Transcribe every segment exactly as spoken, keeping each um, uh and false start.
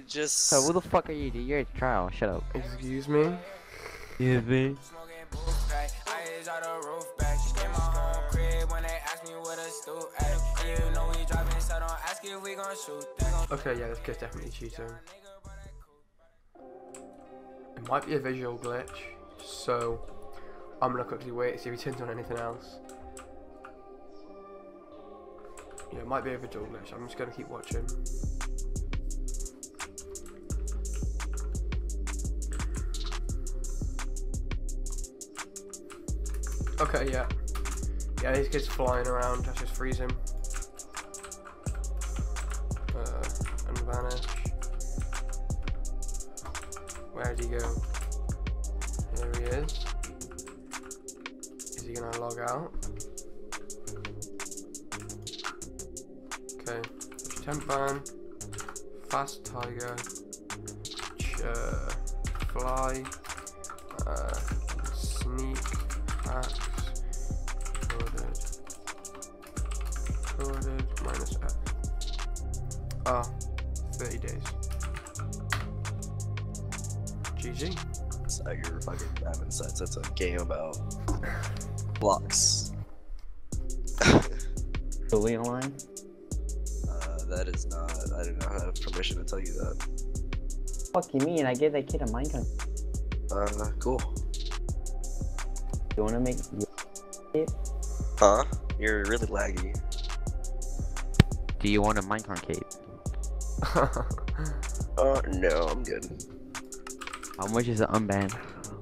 just. So who the fuck are you, dude? You're at trial. Shut up. Excuse me? Excuse me? Okay, yeah, this kid's definitely cheating. It might be a visual glitch, so I'm gonna quickly wait to see if he turns on anything else. Yeah, it might be a visual glitch. I'm just gonna keep watching. Okay, yeah. Yeah, these kids flying around. Let's just freeze him. Uh, and vanish. Where did he go? Here he is. Is he gonna log out? Okay. Temp ban. Fast tiger. Ch uh, fly. Uh, sneak. Hacks. Coded. Coded. Minus F. Ah. thirty days. G G. It's not your fucking admin sites. That's a game about blocks. Fully online? Uh, that is not. I do not have permission to tell you that. Fuck you mean? I gave that kid a Minecraft. Uh, cool. You wanna make it? Huh? You're really laggy. Do you want a Minecraft cape? Uh, no, I'm good. How much is it unbanned?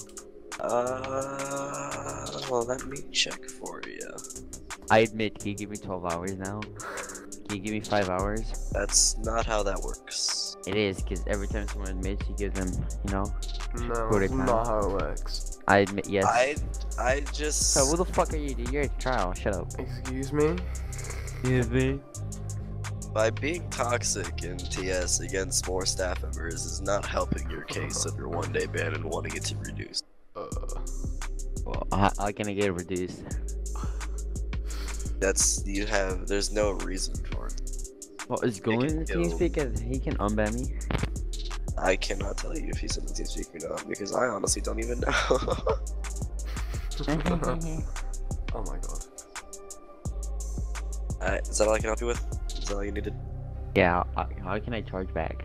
Uh, well, let me check for you. I admit, can you give me twelve hours now? Can you give me five hours? That's not how that works. It is, because every time someone admits, you give them, you know? No, Go to that's town. not how it works. I admit, yes. I, I just. So who the fuck are you, dude? You're at trial. Shut up. Excuse me? Excuse me? By being toxic in T S against more staff members is not helping your case of your one day ban and wanting it to reduce. Uh, Well, how, how can I get it reduced? That's, you have, there's no reason for it. Well, is going in the kill- TeamSpeak and he can unban me? I cannot tell you if he's in the TeamSpeak or not, because I honestly don't even know. oh my god. Alright, is that all I can help you with? Is that all you needed? Yeah, how, how can I charge back?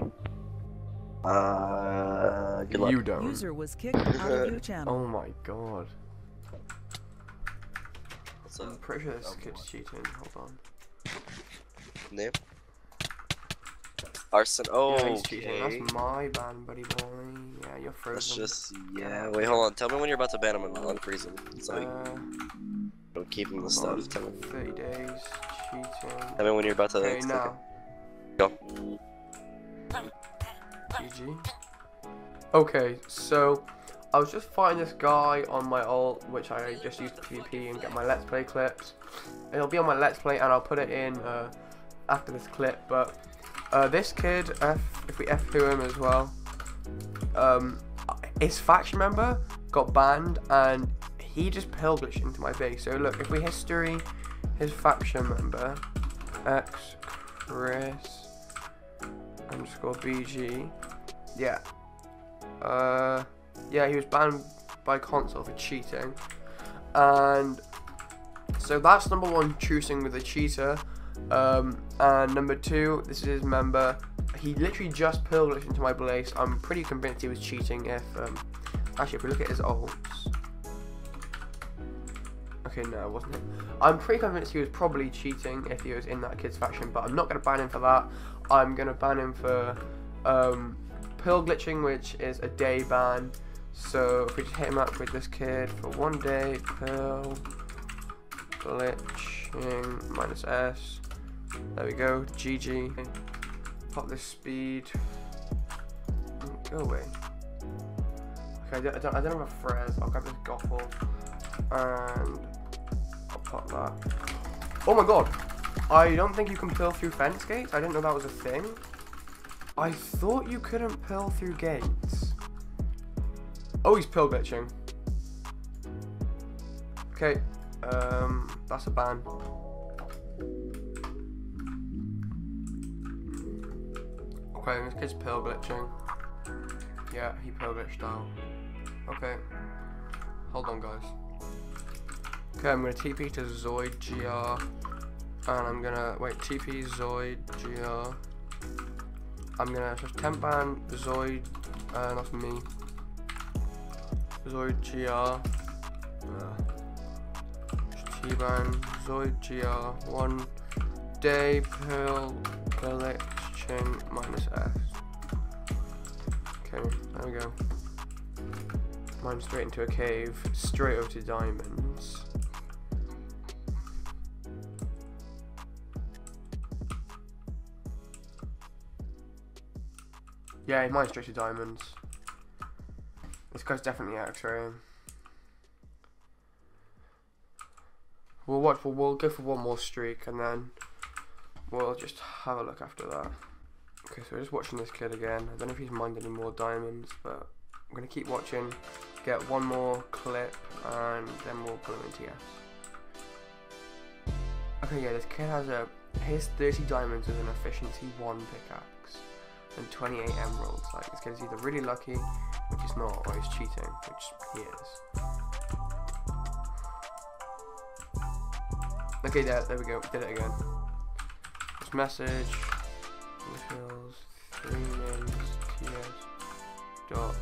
Uh, good luck. You don't. User was kicked out of your channel. Oh my god. What's I'm up? pretty sure this kid's cheating. Hold on. Name? Arson. Oh, Yeah, he's cheating. okay. That's my ban, buddy boy. Yeah, you're frozen. Let's just, yeah. Wait, hold on. Tell me when you're about to ban him and unfreeze him. So I Uh, don't keep him the hold stuff. on. Tell me. thirty days. Cheating. Tell me when you're about to. Okay, click now. it. Go. G G. Okay, so I was just fighting this guy on my ult, which I just used to PvP and get my Let's Play clips. It'll be on my Let's Play, and I'll put it in uh, after this clip. But uh, this kid, F, if we F two him as well, um, his faction member got banned, and he just pill glitched into my base. So look, if we history his faction member, X Chris underscore B G, yeah, uh, yeah, he was banned by console for cheating, and so that's number one, choosing with a cheater, um, and number two, this is his member. He literally just pill glitched into my base. I'm pretty convinced he was cheating. If um, actually, if we look at his ults. Okay, no, it wasn't him. I'm pretty convinced he was probably cheating if he was in that kid's faction, but I'm not going to ban him for that. I'm going to ban him for um, pill glitching, which is a day ban. So if we just hit him up with this kid for one day, pill glitching minus S. There we go, G G. Pop this speed. Go away. Okay, I don't, I don't, I don't have a Frez. I'll grab this Goffle. And I'll pop that. Oh my god! I don't think you can pill through fence gates. I didn't know that was a thing. I thought you couldn't pill through gates. Oh, he's pill glitching. Okay, um, that's a ban. Okay, this kid's pill glitching. Yeah, he pill glitched out. Okay. Hold on, guys. Okay, I'm gonna T P to Zoid G R. And I'm gonna, wait, T P Zoid G R. I'm gonna just temp ban Zoid, uh, not me. Zoid G R. Uh, T-ban Zoid G R. One day pill glitching minus S. Okay, there we go. Mine straight into a cave, straight over to diamonds. Yeah, mine's straight to diamonds. This guy's definitely X-raying. We'll watch. We'll, we'll go for one more streak, and then we'll just have a look after that. Okay, so we're just watching this kid again. I don't know if he's mined any more diamonds, but I'm gonna keep watching. Get one more clip, and then we'll put him in T S. Okay, yeah, this kid has a. Here's thirty diamonds with an efficiency one pickaxe and twenty-eight emeralds. Like, this kid is either really lucky, which is not, or he's cheating, which he is. Okay, there, there we go. Did it again. This message. Refills three names. T S. Dot.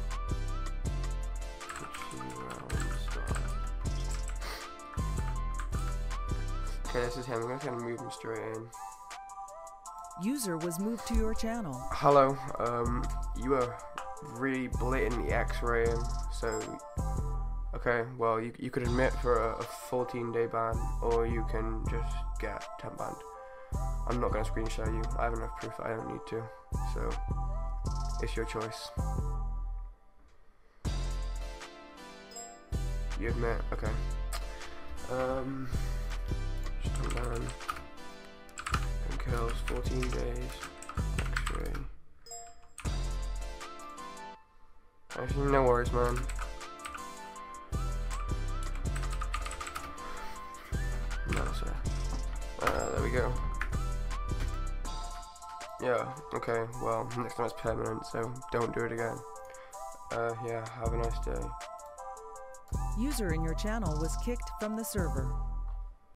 Okay, this is him. I'm just gonna move him straight in. User was moved to your channel. Hello. Um, you were really blatantly X-raying. So, okay. Well, you you could admit for a, a fourteen day ban, or you can just get temp banned. I'm not gonna screen share you. I have enough proof that I don't need to. So, it's your choice. You admit? Okay. Um. Just temp ban. And kills fourteen days. X-ray. Actually, no worries, man. No, sir. Uh, there we go. Yeah, okay, well, next time it's permanent, so don't do it again. Uh, yeah, have a nice day. User in your channel was kicked from the server.